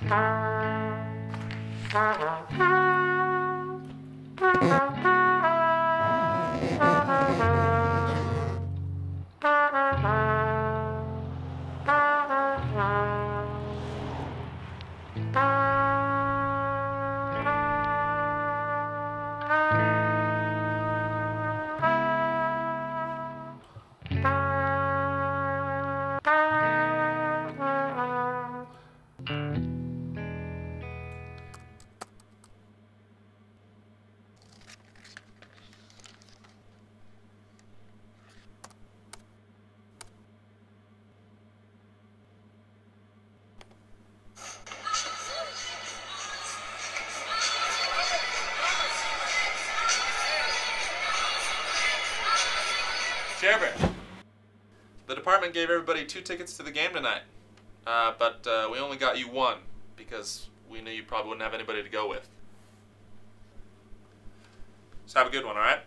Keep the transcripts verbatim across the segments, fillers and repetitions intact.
Sherbert, the department gave everybody two tickets to the game tonight, uh, but uh, we only got you one because we knew you probably wouldn't have anybody to go with. So have a good one, all right?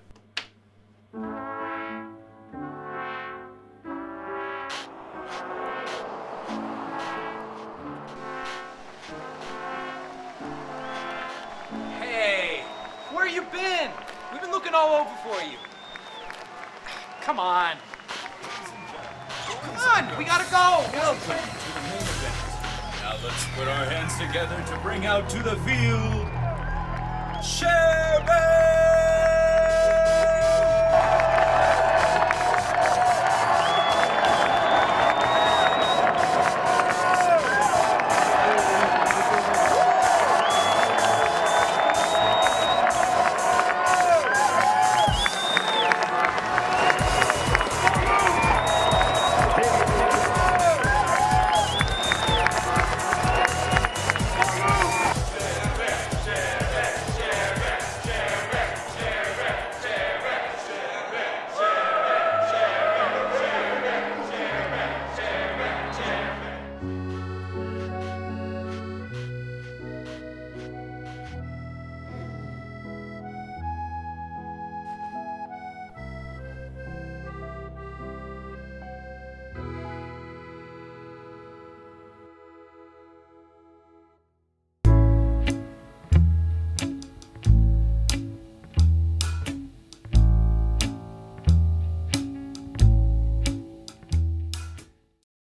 Hey, where you been? We've been looking all over for you. Come on. Come on, we gotta go. Welcome to the main event. Now let's put our hands together to bring out to the field, Sherbert!